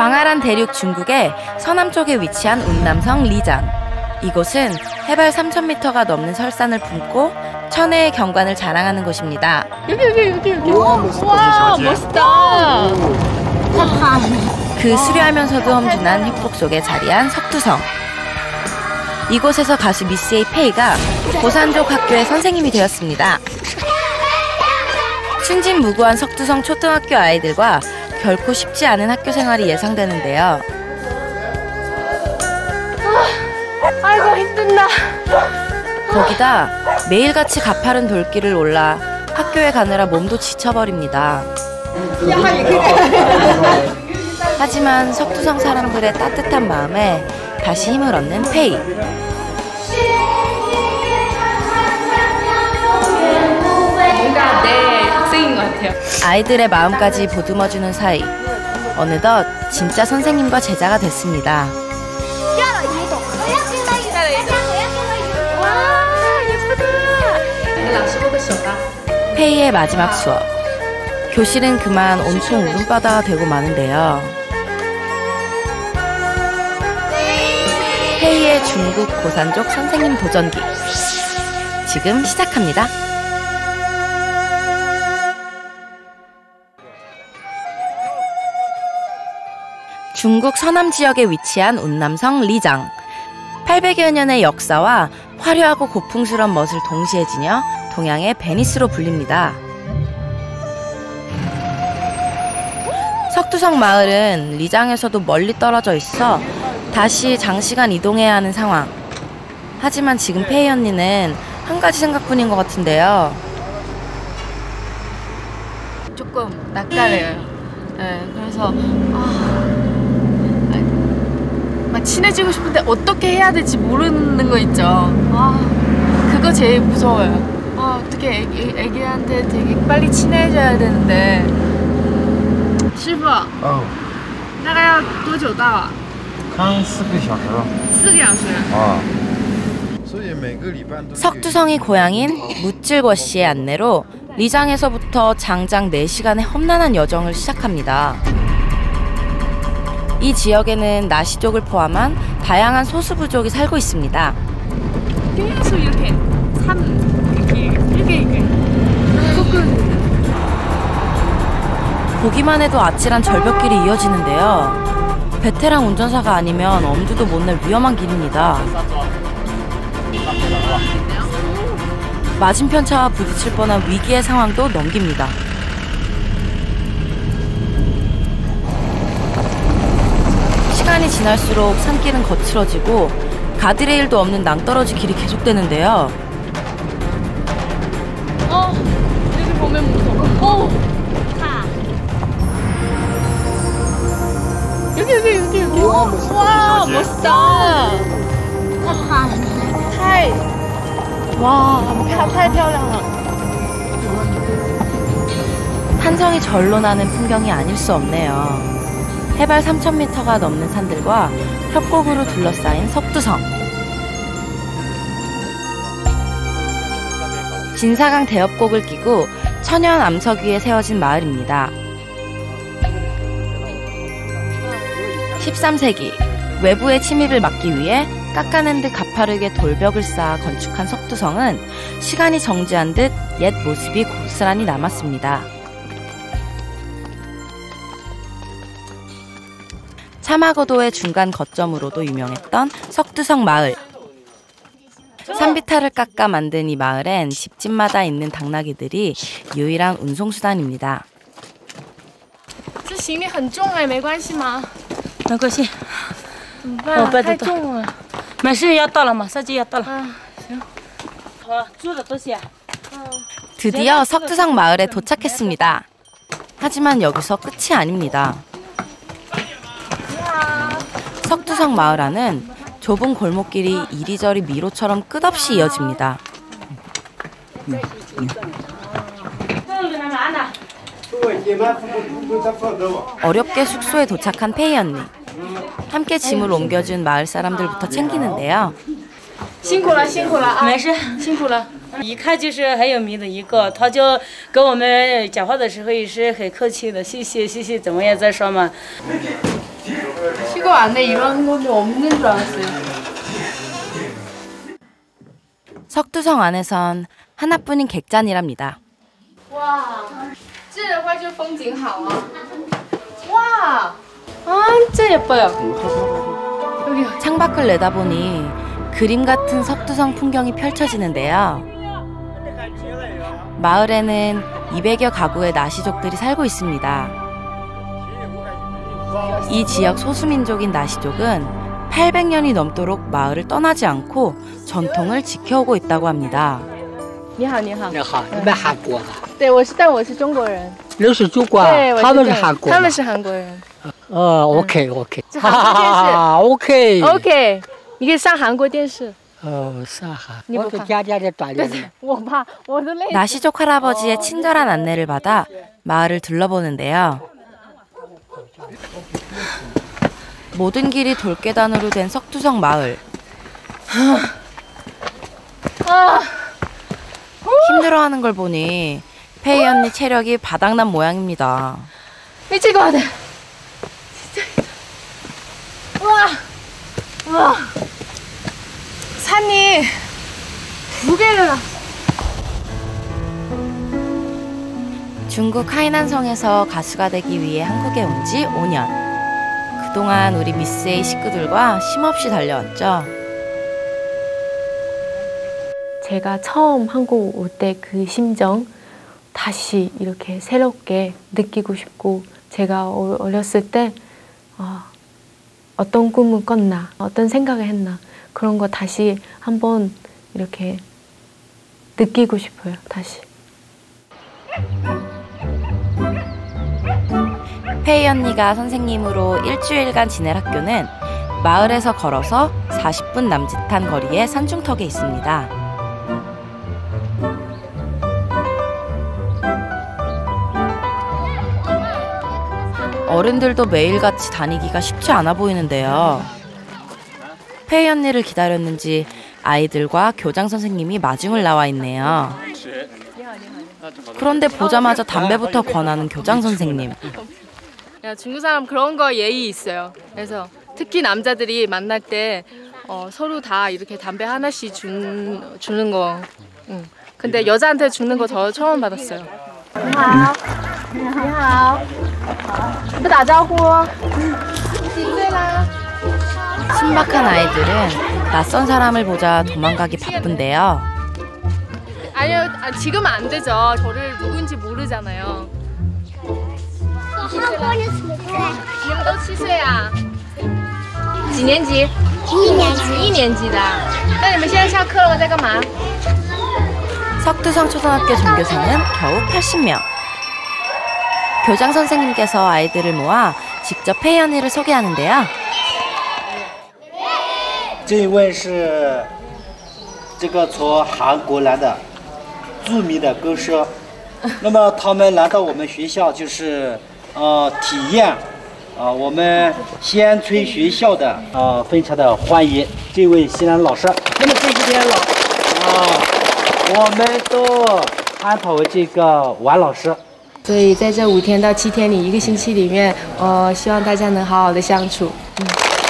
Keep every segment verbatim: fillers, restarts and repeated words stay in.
광활한 대륙 중국의 서남쪽에 위치한 운남성 리장. 이곳은 해발 삼천 미터가 넘는 설산을 품고 천혜의 경관을 자랑하는 곳입니다. 여기 여기 여기 여기. 와 멋있다. 그 수려하면서도 험준한 협곡 속에 자리한 석두성. 이곳에서 가수 미스 에이 페이가 고산족 학교의 선생님이 되었습니다. 순진무구한 석두성 초등학교 아이들과 결코 쉽지 않은 학교 생활이 예상되는데요. 아, 아이고 힘든다. 거기다 매일같이 가파른 돌길을 올라 학교에 가느라 몸도 지쳐버립니다. 하지만 석두성 사람들의 따뜻한 마음에 다시 힘을 얻는 페이. 뭔가 내 학생인 것 같아요. 아이들의 마음까지 보듬어주는 사이 어느덧 진짜 선생님과 제자가 됐습니다. 페이의 마지막 수업. 교실은 그만 온통 울음바다가 되고 마는데요. 페이의 중국 고산족 선생님 도전기. 지금 시작합니다. 중국 서남 지역에 위치한 운남성 리장. 팔백여 년의 역사와 화려하고 고풍스러운 멋을 동시에 지녀 동양의 베니스로 불립니다. 석두성 마을은 리장에서도 멀리 떨어져 있어 다시 장시간 이동해야 하는 상황. 하지만 지금 페이 언니는 한 가지 생각뿐인 것 같은데요. 조금 낯가려요. 네, 그래서 아, 막 친해지고 싶은데 어떻게 해야 될지 모르는 거 있죠. 아, 그거 제일 무서워요. 아, 어떻게 애기, 애기한테 되게 빨리 친해져야 되는데. 师傅，哦，大概要多久到啊？ 看四个小时了。 四个小时。 啊。 석두성이 고향인 무찔궈 씨의 안내로 리장에서부터 장장 네 시간의 험난한 여정을 시작합니다. 이 지역에는 나시족을 포함한 다양한 소수 부족이 살고 있습니다. 계속 이렇게 산 이렇게 이렇게 이렇게 보기만 해도 아찔한 절벽길이 이어지는데요. 베테랑 운전사가 아니면 엄두도 못 낼 위험한 길입니다. 맞은편 차와 부딪힐 뻔한 위기의 상황도 넘깁니다. 시간이 지날수록 산길은 거칠어지고 가드레일도 없는 낭떠러지 길이 계속되는데요. 어, 여기 보면 무서워. 어. 여기 여기 여기 여기. 와, 와 멋있다.太와,太漂亮了. 산성이 절로 나는 풍경이 아닐 수 없네요. 해발 삼천 미터가 넘는 산들과 협곡으로 둘러싸인 석두성. 진사강 대협곡을 끼고 천연 암석 위에 세워진 마을입니다. 십삼 세기 외부의 침입을 막기 위해 깎아낸 듯 가파르게 돌벽을 쌓아 건축한 석두성은 시간이 정지한 듯 옛 모습이 고스란히 남았습니다. 차마고도의 중간 거점으로도 유명했던 석두성 마을. 산비탈을 깎아 만든 이 마을엔 집집마다 있는 당나귀들이 유일한 운송수단입니다. 这行李很重哎，没关系吗？ 没关系， 怎么办？太重了。 没事，要到了，马上就要到了。 啊，行。 好，住的东西。 드디어 석두성 마을에 도착했습니다. 하지만 여기서 끝이 아닙니다. 석두성 마을 안은 좁은 골목길이 이리저리 미로처럼 끝없이 이어집니다. 어렵게 숙소에 도착한 페이 언니. 함께 짐을 옮겨준 마을 사람들부터 챙기는데요. 辛苦了，辛苦了啊！ 没事， 辛苦了。 一看就是很有名的一个，他就跟我们讲话的时候也是很客气的，谢谢谢谢，怎么样再说嘛。 시골 안에 이런 건 없는 줄 알았어요. 석두성 안에선 하나뿐인 객잔이랍니다. 와, 这的话就风景好啊. 와, 아, 진짜 예뻐요. 여기 창밖을 내다보니 그림 같은 석두성 풍경이 펼쳐지는데요. 마을에는 이백여 가구의 나시족들이 살고 있습니다. 이 지역 소수민족인 나시족은 팔백 년이 넘도록 마을을 떠나지 않고 전통을 지켜오고 있다고 합니다. 你好，你好。 你好，你们韩国的？ 对，我是，但我是中国人。 你是中国？ 对，我是他们是中韩国。 他们是韩国人。 呃，OK OK。 这韩国电视。 OK。 OK，你可以上韩国电视。 어, 사하. 뭐 我家家的短的。 我怕，我都累。 나시족 할아버지의 친절한 안내를 받아 마을을 둘러보는데요. 모든 길이 돌계단으로 된 석두성 마을. 힘들어하는 걸 보니 페이 언니 체력이 바닥난 모양입니다. 미칠 것 같아. 진짜. 우와, 우와. 산이 두 개를. 중국 하이난성에서 가수가 되기 위해 한국에 온 지 오 년. 그동안 우리 미스 A 식구들과 쉼없이 달려왔죠. 제가 처음 한국 올 때 그 심정 다시 이렇게 새롭게 느끼고 싶고, 제가 어렸을 때 어, 어떤 꿈을 꿨나, 어떤 생각을 했나, 그런 거 다시 한번 이렇게 느끼고 싶어요. 다시. 페이 언니가 선생님으로 일주일간 지낼 학교는 마을에서 걸어서 사십 분 남짓한 거리의 산중턱에 있습니다. 어른들도 매일같이 다니기가 쉽지 않아 보이는데요. 페이 언니를 기다렸는지 아이들과 교장 선생님이 마중을 나와 있네요. 그런데 보자마자 담배부터 권하는 교장 선생님. 야, 중국 사람 그런 거 예의 있어요. 그래서 특히 남자들이 만날 때 어, 서로 다 이렇게 담배 하나씩 준, 주는 거. 응. 근데 여자한테 주는 거 저 처음 받았어요. 你好，你好，不打招呼。几岁啦？ 신박한 아이들은 낯선 사람을 보자 도망가기 바쁜데요. 아니요, 아, 지금은 안 되죠. 저를 누군지 모르잖아요. 你们都七岁啊？几年级？一年级。一年级的。那你们现在下课了，在干嘛？ 석두성 초등학교 전교생은 겨우 팔십 명. 교장 선생님께서 아이들을 모아 직접 페이 언니를 소개하는데요. 这位是这个从韩国来的著名的歌手，那么他们来到我们学校就是呃体验啊、呃、我们西安村学校的啊、呃、非常的欢迎这位西安老师。那么这几天老啊、呃、我们都探讨这个王老师。 所以在这五天到七天里，一个星期里面，呃，希望大家能好好的相处。嗯。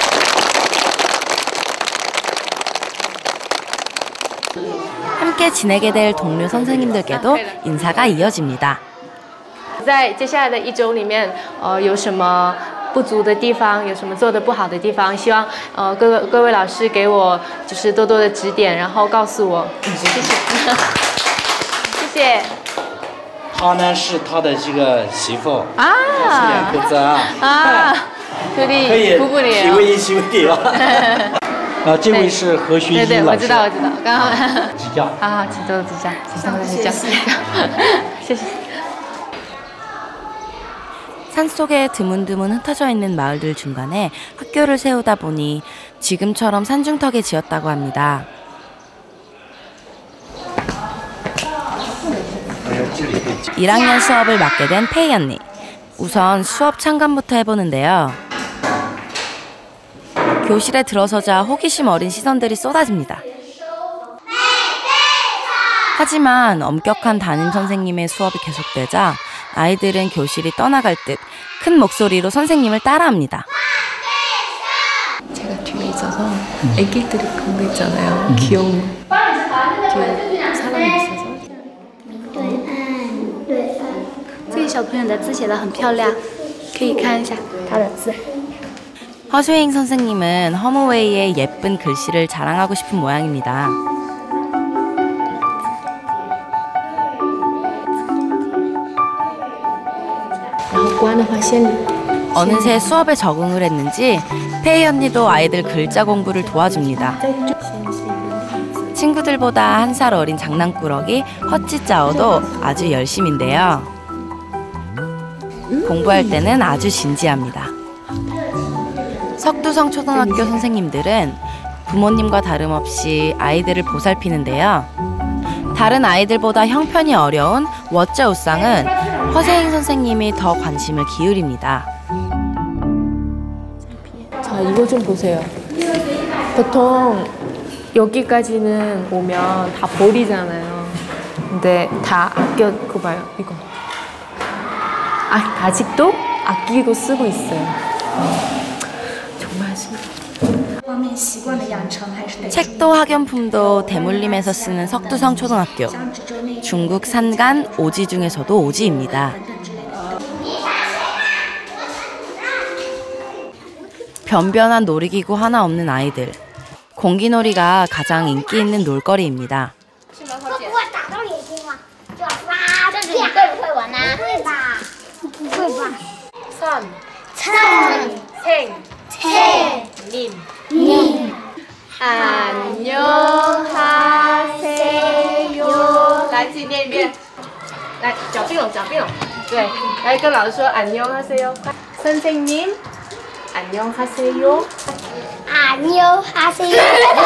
함께 지내게 될 동료 선생님들께도 인사가 이어집니다. 在接下来的一周里面，呃，有什么不足的地方，有什么做的不好的地方，希望呃各个各位老师给我就是多多的指点，然后告诉我。谢谢，谢谢。 她呢是他的这个媳妇啊，是两口子啊， 啊， 可以夫妇的体会一体会啊。啊，这位是何学对对， 一老师， 我知道我知道，刚好。 指教。 啊，请多多指教，请多多指教，谢谢。 산속에 드문드문 흩어져 있는 마을들 중간에 학교를 세우다 보니 지금처럼 산중턱에 지었다고 합니다. 일 학년 수업을 맡게 된 페이 언니. 우선 수업 참관부터 해보는데요. 교실에 들어서자 호기심 어린 시선들이 쏟아집니다. 하지만 엄격한 담임 선생님의 수업이 계속되자 아이들은 교실이 떠나갈 듯 큰 목소리로 선생님을 따라합니다. 애기들이 그런 거 있잖아요. 귀여운 거. 뒤에 사람이 있어서. 这个小朋友的字写得很漂亮，可以看一下他的字。 허수잉 선생님은 허무웨이의 예쁜 글씨를 자랑하고 싶은 모양입니다. 어느새 수업에 적응을 했는지 페이 언니도 아이들 글자 공부를 도와줍니다. 친구들보다 한 살 어린 장난꾸러기 허찌짜오도 아주 열심인데요. 공부할 때는 아주 진지합니다. 석두성 초등학교 선생님들은 부모님과 다름없이 아이들을 보살피는데요. 다른 아이들보다 형편이 어려운 워쩌우상은 허세잉 선생님이 더 관심을 기울입니다. 자, 이거 좀 보세요. 보통 여기까지는 오면 다 버리잖아요. 근데 다 아껴, 그거 봐요, 이거. 아, 아직도 아끼고 쓰고 있어요. 정말 신기해요. 책도 학용품도 대물림에서 쓰는 석두성 초등학교. 중국 산간 오지 중에서도 오지입니다. 변변한 놀이기구 하나 없는 아이들. 공기놀이가 가장 인기 있는 놀거리입니다. 선, 선, 생, 생, 님, 님. 안녕하세요. 来，自己念一遍。来，脚并拢，脚并拢。对，来跟老师说안녕하세요。선생님，안녕하세요。안녕하세요。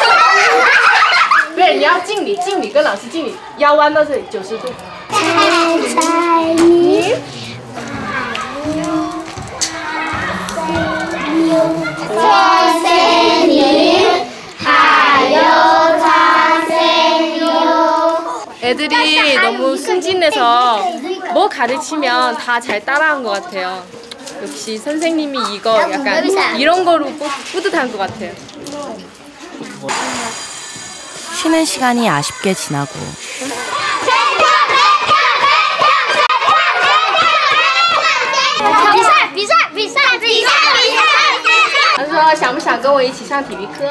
对，你要敬礼，敬礼，跟老师敬礼，腰弯到这里，九十度。你。 애들이 너무 순진해서 뭐 가르치면 다 잘 따라한 것 같아요. 역시 선생님이 이거 약간 이런 거로 꼭 뿌듯한 것 같아요. 쉬는 시간이 아쉽게 지나고 他说想不想跟我一起上体育课？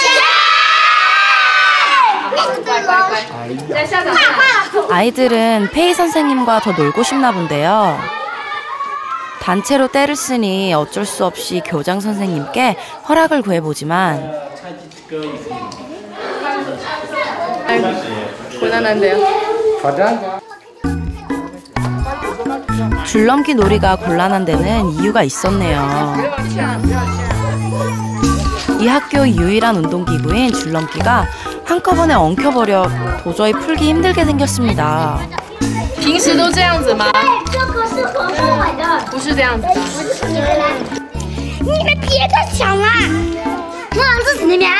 乖乖乖！在校长。 아이들은 페이 선생님과 더 놀고 싶나 본데요. 단체로 떼를 쓰니 어쩔 수 없이 교장 선생님께 허락을 구해보지만 곤란한데요. 줄넘기 놀이가 곤란한 데는 이유가 있었네요. 이 학교의 유일한 운동기구인 줄넘기가 한꺼번에 엉켜버려 도저히 풀기 힘들게 생겼습니다. 平时都这样子吗？不是这样子的。你们别再抢了，我自己那边。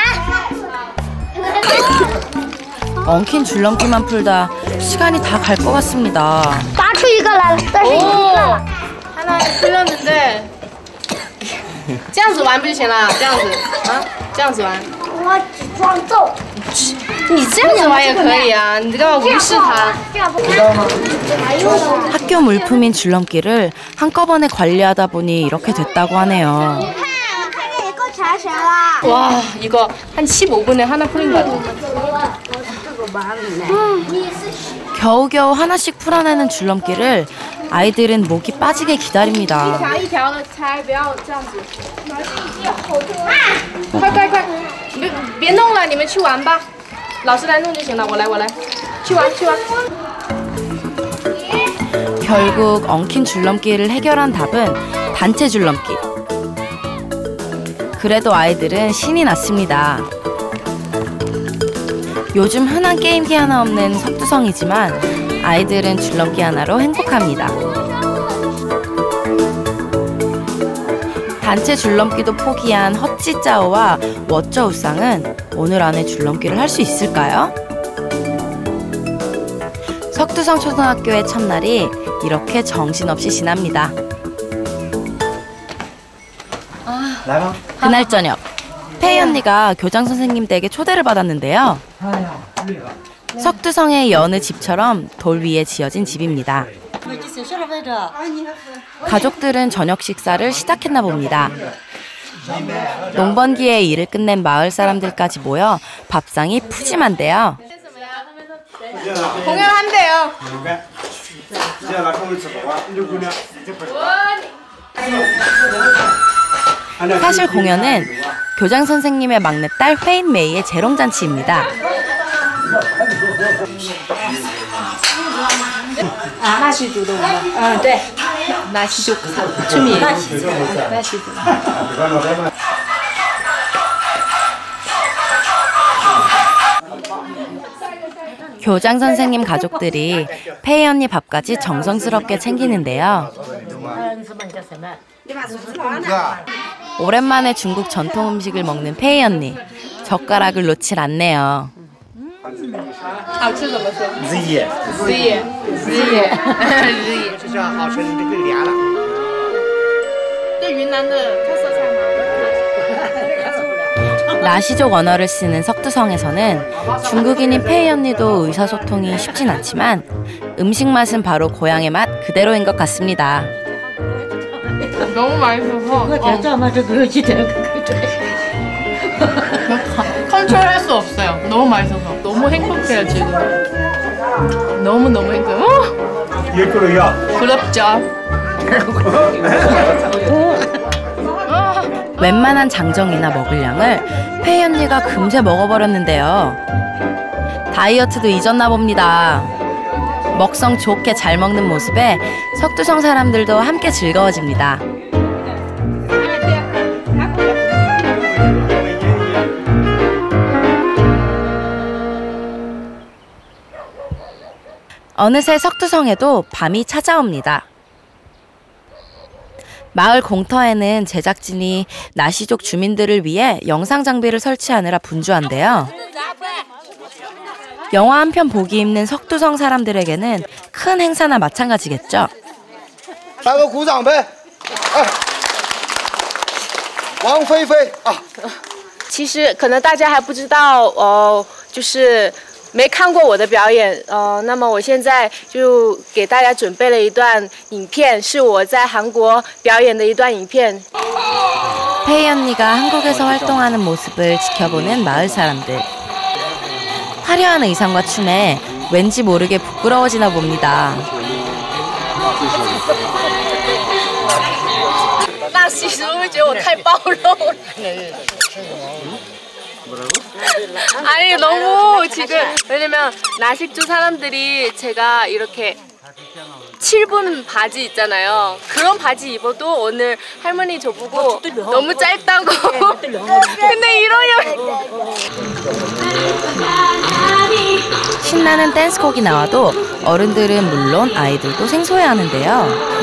엉킨 줄넘기만 풀다 시간이 다 갈 것 같습니다. 拔出一个来了，但是已经断了。 하나 풀렸는데 这样子玩不就行了？这样子啊，这样子玩。我只装揍。你这样子玩也可以啊，你干嘛无视他？ 학교 물품인 줄넘기를 한꺼번에 관리하다 보니 이렇게 됐다고 하네요. 와, 이거 한 십오 분에 하나 풀린 것 같아. 겨우겨우 하나씩 풀어내는 줄넘기를 아이들은 목이 빠지게 기다립니다. 一条的拆，不要这样子。快快快，别别弄了，你们去玩吧。老师来弄就行了，我来我来，去玩去玩。 결국 엉킨 줄넘기를 해결한 답은 단체 줄넘기. 그래도 아이들은 신이 났습니다. 요즘 흔한 게임기 하나 없는 석두성이지만 아이들은 줄넘기 하나로 행복합니다. 단체 줄넘기도 포기한 허찌짜오와 워쩌우상은 오늘 안에 줄넘기를 할 수 있을까요? 석두성 초등학교의 첫날이 이렇게 정신없이 지납니다. 그날 저녁 페이 언니가 교장 선생님 댁에 초대를 받았는데요. 석두성의 여느 집처럼 돌 위에 지어진 집입니다. 가족들은 저녁 식사를 시작했나 봅니다. 농번기에 일을 끝낸 마을 사람들까지 모여 밥상이 푸짐한데요. 공연한대요. 사실 공연은 교장 선생님의 막내딸 회인 메이의 재롱잔치입니다. 아, 나시族的舞吗？嗯，对，나시족 춤이에요. 나시족. 교장 선생님 가족들이 페이 언니 밥까지 정성스럽게 챙기는데요. 오랜만에 중국 전통 음식을 먹는 페이 언니. 젓가락을 놓질 않네요. 好吃怎么说？ 日夜， 日夜，日夜，日夜。 就像好吃的这个凉了。 对云南的特色菜吗？ 나시족 언어를 쓰는 석두성에서는 중국인인 페이 언니도 의사소통이 쉽진 않지만 음식 맛은 바로 고향의 맛 그대로인 것 같습니다. 너무 맛있어서 컨트롤할 수 없어요. 너무 맛있어서 너무 행복해요 지금. 너무 너무 행복해요. 부럽죠. 웬만한 장정이나 먹을 양을 페이 언니가 금세 먹어버렸는데요. 다이어트도 잊었나 봅니다. 먹성 좋게 잘 먹는 모습에 석두성 사람들도 함께 즐거워집니다. 어느새 석두성에도 밤이 찾아옵니다. 마을 공터에는 제작진이 나시족 주민들을 위해 영상 장비를 설치하느라 분주한데요. 영화 한 편 보기 힘든 석두성 사람들에게는 큰 행사나 마찬가지겠죠. 来个鼓掌呗！哎，王菲菲啊！ 其实可能大家还不知道，呃，就是没看过我的表演，呃，那么我现在就给大家准备了一段影片，是我在韩国表演的一段影片。 페이 언니가 한국에서 활동하는 모습을 지켜보는 마을 사람들. 화려한 의상과 춤에 왠지 모르게 부끄러워지나 봅니다. 大喜是不是觉得我太暴露了？ 아니 너무 지금 왜냐면 나식주 사람들이 제가 이렇게 칠 분 바지 있잖아요. 그런 바지 입어도 오늘 할머니 저보고 너무 짧다고. 근데 이러면 신나는 댄스곡이 나와도 어른들은 물론 아이들도 생소해하는데요.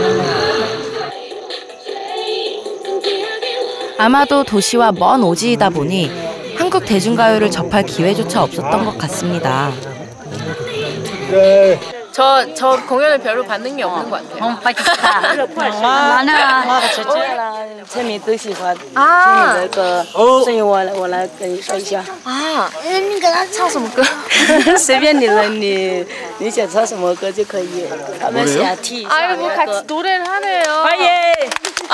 아마도 도시와 먼 오지이다 보니 한국 대중가요를 접할 기회조차 없었던 것 같습니다. 저, 저 공연을 별로 반응이 없는 것 같아요. 재미都喜欢 아, 这个，所以我我来跟你说一下。 아, 你给他唱什么歌？ 随便你了，你你想唱什么歌就可以。他们想听一下。 아이고 같이 노래를 하네요. 예.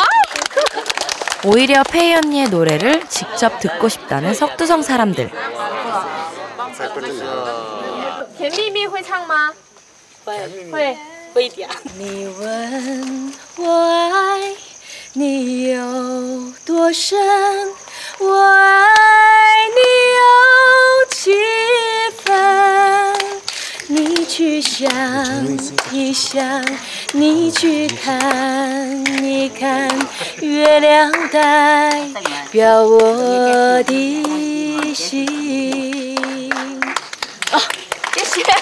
오히려 페이 언니의 노래를 직접 듣고 싶다는 석두성 사람들. 甜蜜蜜会唱吗？会， 会一点。你问我爱你有多深，我爱你有几分？你去想一想，你去看一看，月亮代表我的心。哦，谢谢。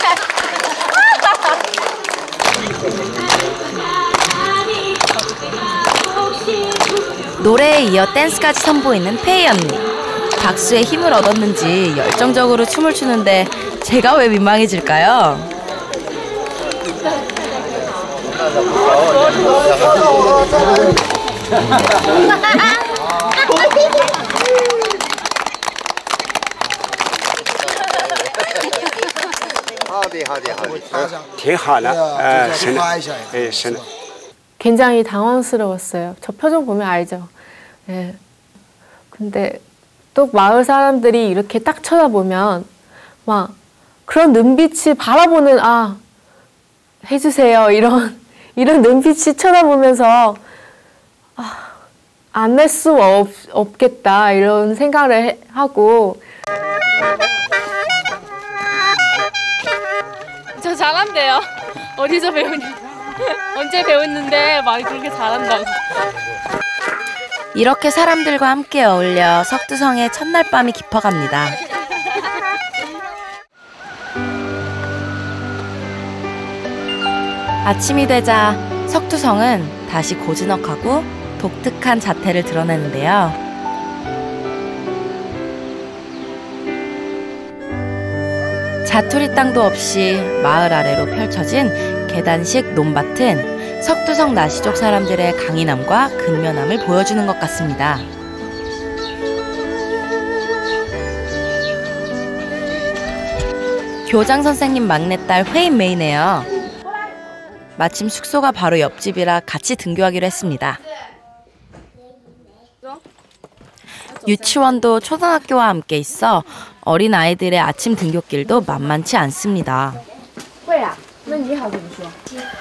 노래에 이어 댄스까지 선보이는 페이 언니. 박수에 힘을 얻었는지 열정적으로 춤을 추는데 제가 왜 민망해질까요? 好的，好的， 挺好的，呃，是的，哎，是的。 굉장히 당황스러웠어요. 저 표정 보면 알죠. 예. 근데 또 마을 사람들이 이렇게 딱 쳐다보면 막 그런 눈빛이 바라보는 아 해주세요 이런 이런 눈빛이 쳐다보면서 아, 안 낼 수 없, 없겠다 이런 생각을 해, 하고 저 잘한대요. 어디서 배우니? 언제 배웠는데 막 그렇게 잘한다고. 이렇게 사람들과 함께 어울려 석두성의 첫날 밤이 깊어갑니다. 아침이 되자 석두성은 다시 고즈넉하고 독특한 자태를 드러내는데요. 자투리 땅도 없이 마을 아래로 펼쳐진 계단식 논밭은 석두성 나시족 사람들의 강인함과 근면함을 보여주는 것 같습니다. 교장 선생님 막내딸 회인메이네요. 마침 숙소가 바로 옆집이라 같이 등교하기로 했습니다. 유치원도 초등학교와 함께 있어 어린 아이들의 아침 등교길도 만만치 않습니다. 会啊，那你好怎么说？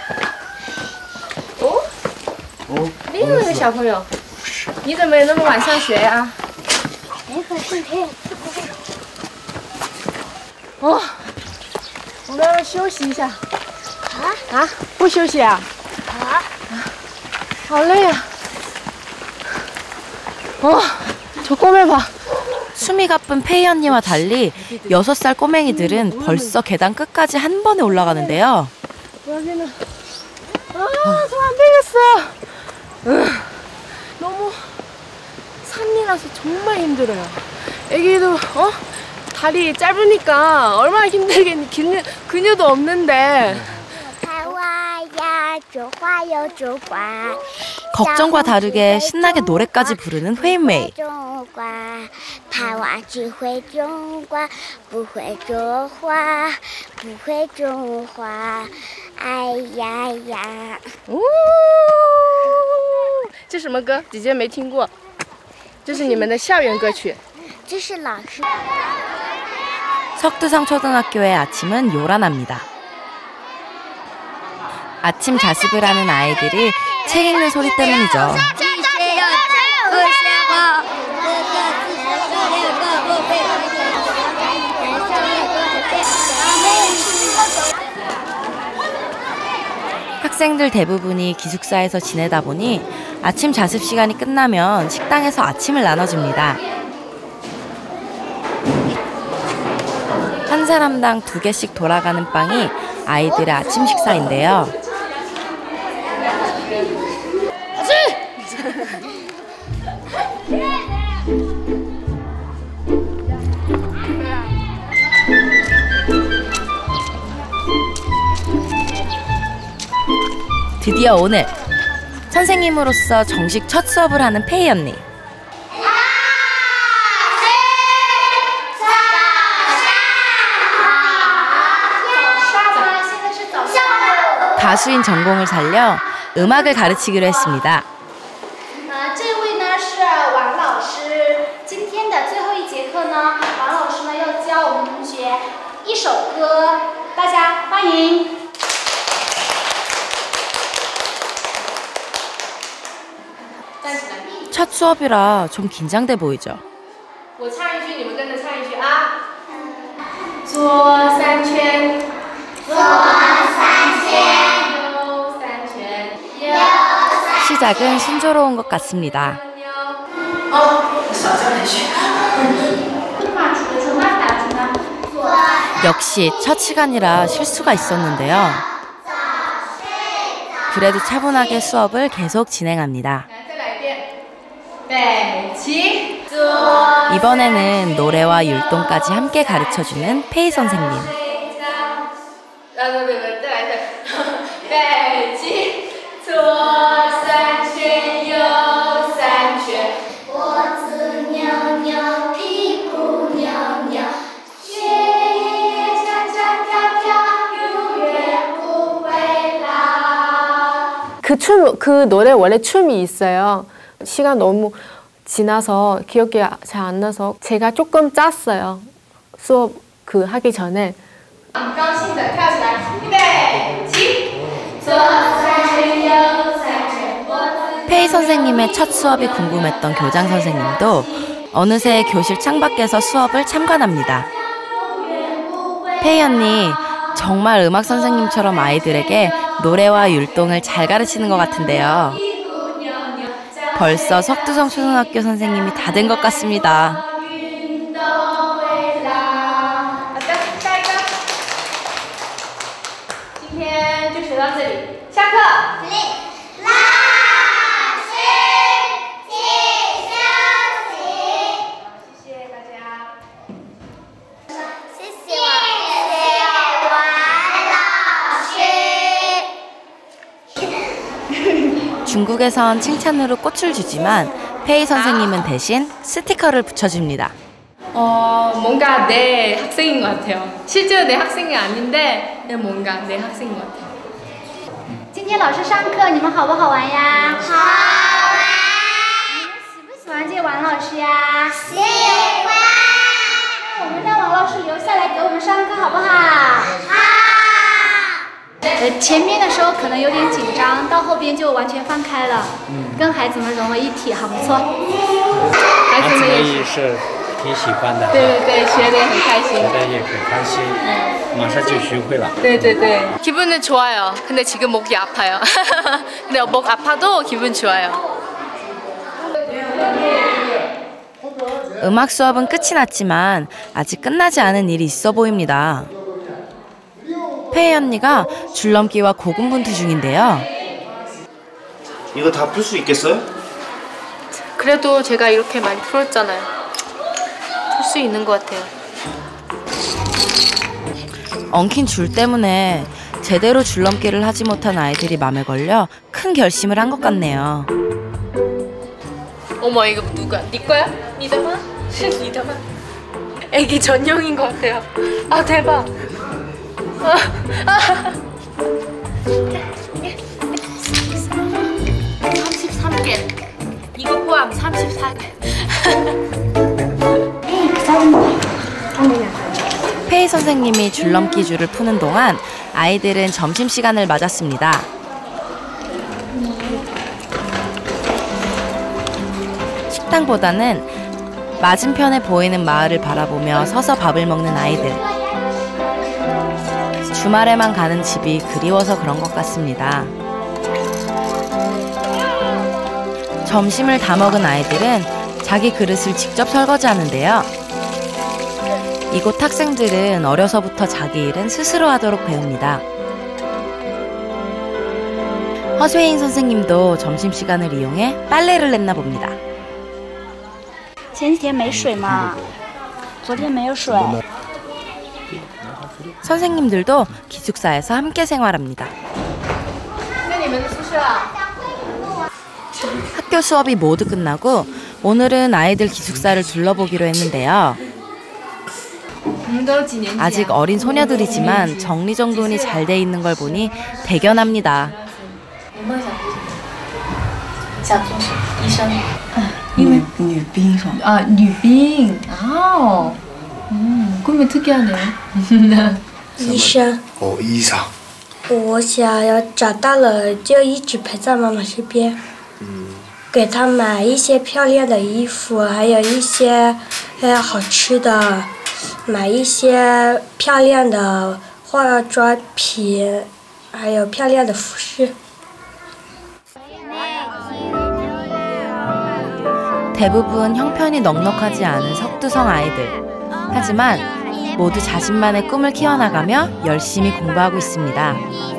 哦，哦，另外一个小朋友，你怎么那么晚上学呀？哦，我们要休息一下。啊？啊？不休息啊？啊？好累啊！哦，저 꼬매 봐. 숨이 가쁜 페이 언니와 달리 여섯 살 꼬맹이들은 벌써 계단 끝까지 한 번에 올라가는데요. 여기는 아, 저 안 되겠어요. 으, 너무 산이라서 정말 힘들어요. 애기도 어? 다리 짧으니까 얼마나 힘들겠니. 근육, 근육도 없는데. 걱정과 다르게 신나게 노래까지 부르는 회인메이. 오, 这什么歌？姐姐没听过。这是你们的校园歌曲。这是老师。 석두성 초등학교의 아침은 요란합니다. 아침 자습을 하는 아이들이 책 읽는 소리 때문이죠. 학생들 대부분이 기숙사에서 지내다 보니 아침 자습 시간이 끝나면 식당에서 아침을 나눠줍니다. 한 사람당 두 개씩 돌아가는 빵이 아이들의 아침 식사인데요. 드디어 오늘 선생님으로서 정식 첫 수업을 하는 페이 언니. 가수인 전공을 살려 음악을 가르치기로 했습니다. 这位呢是王老师，今天的最后一节课呢，王老师呢要教我们同学一首歌，大家欢迎。 첫 수업이라 좀 긴장돼 보이죠. 我唱一句，你们跟着唱一句啊。左三圈，左三圈，右三圈，右三圈。 시작은 순조로운 것 같습니다. 역시 첫 시간이라 실수가 있었는데요. 그래도 차분하게 수업을 계속 진행합니다. 이번에는 노래와 율동까지 함께 가르쳐주는 페이 선생님. 그 춤, 그 노래 원래 춤이 있어요. 시간 너무 지나서 기억이 잘 안 나서 제가 조금 짰어요. 수업 그 하기 전에. 페이 선생님의 첫 수업이 궁금했던 교장 선생님도 어느새 교실 창밖에서 수업을 참관합니다. 페이 언니, 정말 음악 선생님처럼 아이들에게 노래와 율동을 잘 가르치는 것 같은데요. 벌써 석두성 초등학교 선생님이 다 된 것 같습니다. 今天就学到这里，下课。老师，请休息。谢谢大家。谢谢王老师。 중국에선 칭찬으로 꽃을 주지만 페이 선생님은 대신 스티커를 붙여줍니다. 어, 뭔가 내 학생인 것 같아요. 실제로 내 학생이 아닌데 뭔가 내 학생인 것 같아요. 今天老师上课，你们好不好玩呀？好玩。你们喜不喜欢这个王老师呀？喜欢。那我们让王老师留下来给我们上课，好不好？好。呃，前面的时候可能有点紧张，到后边就完全放开了，跟孩子们融为一体，好不错。 孩子们也是挺喜欢的。 对对对，学得也很开心。 学得也很开心，马上就学会了。 对对对， 기분은 좋아요. 근데 지금 목이 아파요. 근데 목 아파도 기분 좋아요. 음악 수업은 끝이 났지만 아직 끝나지 않은 일이 있어 보입니다. 페이 언니가 줄넘기와 고군분투 중인데요. 이거 다 풀 수 있겠어요? 그래도 제가 이렇게 많이 풀었잖아요. 풀 수 있는 것 같아요. 엉킨 줄 때문에 제대로 줄넘기를 하지 못한 아이들이 맘에 걸려 큰 결심을 한 것 같네요. 어머, 이거 누가? 네 거야? 니다마? 니다마? 애기 전용인 것 같아요. 아, 대박. 아, 아. 삼십삼 개. 이거 포함 삼십사 개. 페이 선생님이 줄넘기 줄을 푸는 동안 아이들은 점심시간을 맞았습니다. 식당보다는 맞은편에 보이는 마을을 바라보며 서서 밥을 먹는 아이들. 주말에만 가는 집이 그리워서 그런 것 같습니다. 점심을 다 먹은 아이들은 자기 그릇을 직접 설거지하는데요. 이곳 학생들은 어려서부터 자기 일은 스스로 하도록 배웁니다. 허수혜인 선생님도 점심시간을 이용해 빨래를 냈나 봅니다. 前几天没水嘛，昨天没有水。 선생님들도 기숙사에서 함께 생활합니다. 학교 수업이 모두 끝나고 오늘은 아이들 기숙사를 둘러보기로 했는데요. 아직 어린 소녀들이지만 정리정돈이 잘 돼 있는 걸 보니 대견합니다. 아, 女兵. 아, 음, 꿈이 특이하네요. 医生。 哦，医生。 我想要长大了就一直陪在妈妈身边。嗯。给她买一些漂亮的衣服，还有一些呃好吃的，买一些漂亮的化妆品，还有漂亮的服饰。 대부분 형편이 넉넉하지 않은 석두성 아이들. 하지만 모두 자신만의 꿈을 키워나가며 열심히 공부하고 있습니다.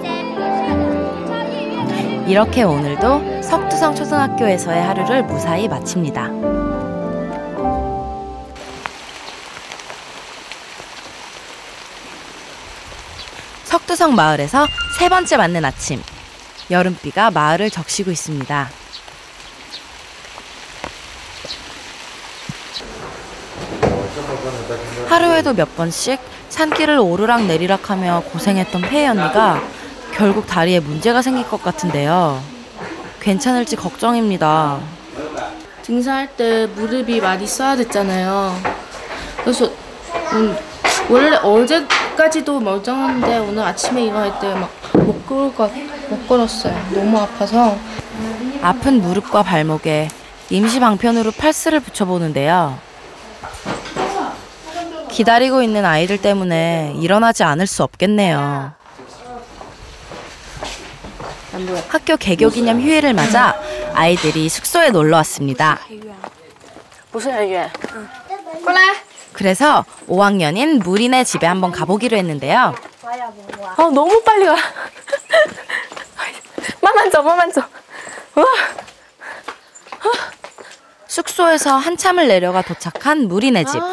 이렇게 오늘도 석두성 초등학교에서의 하루를 무사히 마칩니다. 석두성 마을에서 세 번째 맞는 아침. 여름비가 마을을 적시고 있습니다. 하루에도 몇 번씩 산길을 오르락 내리락 하며 고생했던 페이 언니가 결국 다리에 문제가 생길 것 같은데요. 괜찮을지 걱정입니다. 등산할 때 무릎이 많이 써야 됐잖아요. 그래서 음, 원래 어제까지도 멀쩡한데 오늘 아침에 일어날 때 막 못 걸을 것, 못 걸었어요. 너무 아파서. 아픈 무릎과 발목에 임시 방편으로 팔스를 붙여보는데요. 기다리고 있는 아이들 때문에 일어나지 않을 수 없겠네요. 학교 개교 기념 휴일을 맞아 아이들이 숙소에 놀러 왔습니다. 그래서 오 학년인 무리네 집에 한번 가보기로 했는데요. 아, 너무 빨리 가. 만만져, 만만져. 숙소에서 한참을 내려가 도착한 무리네 집.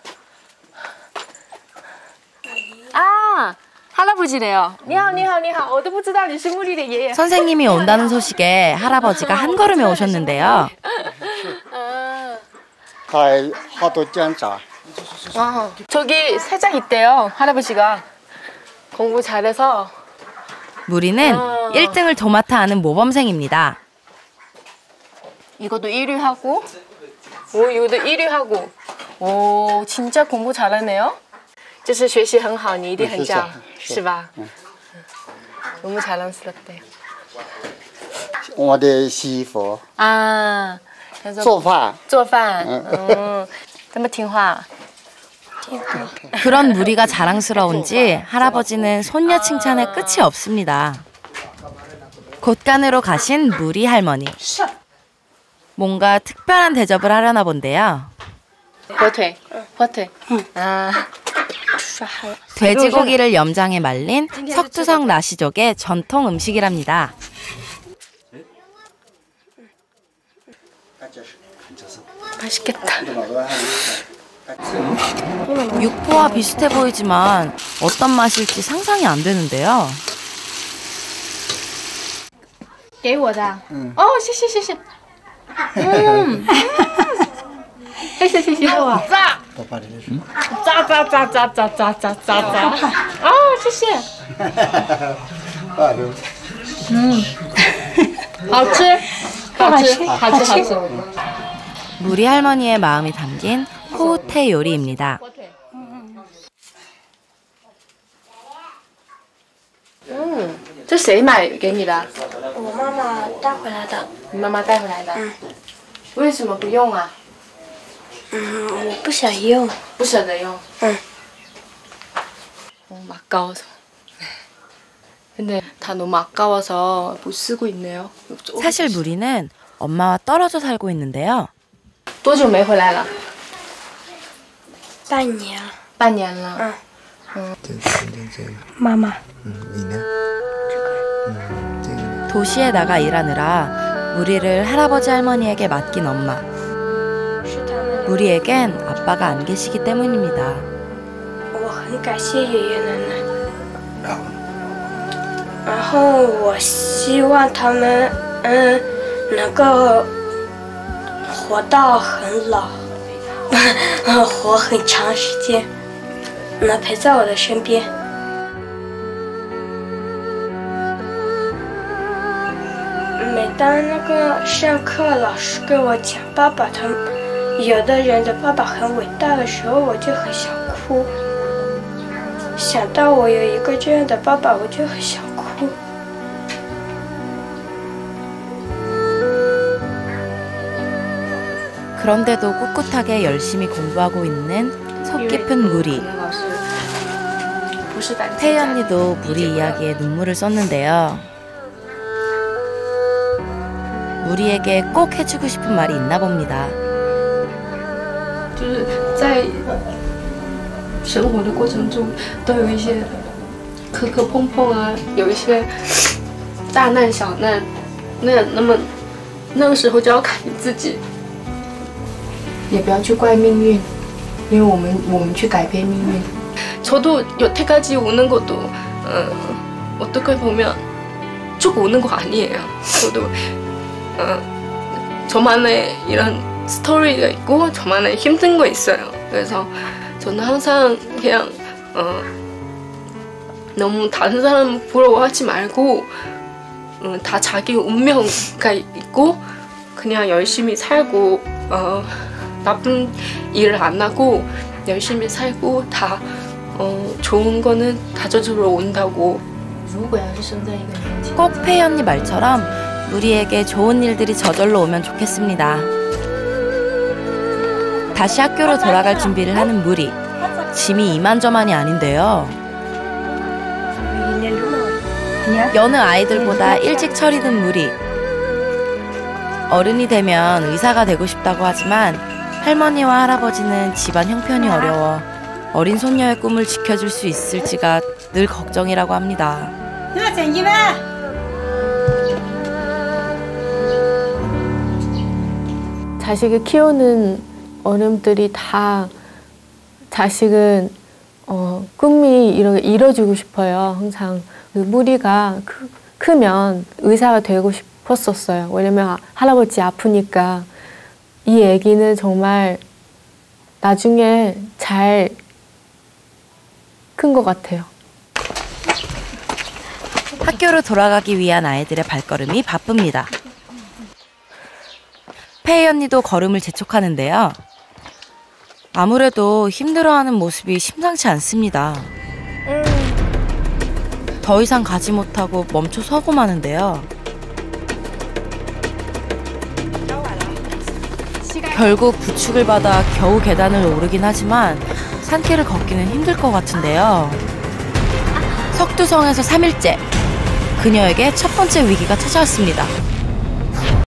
아, 할아버지래요. 니하오, 니하오, 니하오. 我都不知道你是무리的爷爷. 선생님이 온다는 소식에 할아버지가 한 걸음에 오셨는데요. 아, 저기 세장 있대요. 할아버지가 공부 잘해서. 무리는 어. 일 등을 도맡아 하는 모범생입니다. 이것도 일 위 하고, 오, 이것도 일 위 하고. 오, 진짜 공부 잘하네요. 就是学习很好，你一定很像，是吧？ 너무 자랑스럽대요. 我的媳妇 아, 做饭做饭, 음, 这么听话. 그런 무리가 자랑스러운지 할아버지는 손녀 칭찬에 끝이 없습니다. 곳간으로 가신 무리 할머니. 뭔가 특별한 대접을 하려나 본데요. 버퇴, 버퇴. 아. 돼지고기를 염장에 말린 석두성 나시족의 전통 음식이랍니다. 맛있겠다. 육포와 비슷해 보이지만 어떤 맛일지 상상이 안 되는데요. 给我的. 어, 谢谢谢谢. 음. 谢谢谢谢. 짜. 炸炸炸炸炸炸炸炸炸. 아, 谢谢. 음. 好吃. 好吃. 好吃好吃. 무리 할머니의 마음이 담긴 호우태 요리입니다. 음, 这谁买给你的？ 我妈妈带回来的。 你妈妈带回来的。 嗯。 为什么不用啊？ 음, 我不想用。 不舍得用。 응. 너무 아까워서. 근데 다 너무 아까워서 못 쓰고 있네요. 사실 무리는 엄마와 떨어져 살고 있는데요. 多久没回来了？ 半年。 半年了。 嗯。 嗯。 妈妈。 도시에 나가 일하느라 무리를 할아버지 할머니에게 맡긴 엄마. 무리에겐 아빠가 안 계시기 때문입니다. 我很感谢爷爷奶奶。然后我希望他们嗯能够活到很老，活很长时间，能陪在我的身边。 每当那个上课老师跟我讲爸爸他们有的人的爸爸很伟大的时候，我就很想哭。想到我有一个这样的爸爸，我就很想哭。 그런데도 꿋꿋하게 열심히 공부하고 있는 속 깊은 무리. 태희 언니도 무리 이야기에 눈물을 썼는데요. 무리에게 꼭 해주고 싶은 말이 있나 봅니다. 就是在生活的过程中，都有一些磕磕碰碰啊，有一些大难小难，那那么那个时候就要看你自己，也不要去怪命运，因为我们我们去改变命运。 저도 여태까지 오는 것도 어, 어떻게 보면 쭉 오는 거 아니에요. 저도 어, 저만의 이런 스토리가 있고 저만의 힘든 거 있어요. 그래서 저는 항상 그냥 어, 너무 다른 사람 부러워하지 말고 음, 다 자기 운명가 있고 그냥 열심히 살고 어, 나쁜 일을 안 하고 열심히 살고 다 어, 좋은 거는 다 저절로 온다고. 꼭 폐이 언니 말처럼 우리에게 좋은 일들이 저절로 오면 좋겠습니다. 다시 학교로 돌아갈 준비를 하는 무리. 짐이 이만저만이 아닌데요. 여느 아이들보다 일찍 철이 든 무리. 어른이 되면 의사가 되고 싶다고 하지만 할머니와 할아버지는 집안 형편이 어려워 어린 손녀의 꿈을 지켜줄 수 있을지가 늘 걱정이라고 합니다. 자식을 키우는 어른들이 다 자식은 어, 꿈이 이렇게 이뤄주고 싶어요. 항상 그 무리가 크, 크면 의사가 되고 싶었었어요. 왜냐면 할아버지 아프니까 이 아기는 정말 나중에 잘 큰 것 같아요. 학교로 돌아가기 위한 아이들의 발걸음이 바쁩니다. 폐이 언니도 걸음을 재촉하는데요. 아무래도 힘들어하는 모습이 심상치 않습니다. 더 이상 가지 못하고 멈춰 서고 마는데요. 결국 부축을 받아 겨우 계단을 오르긴 하지만 산길을 걷기는 힘들 것 같은데요. 석두성에서 삼 일째, 그녀에게 첫 번째 위기가 찾아왔습니다.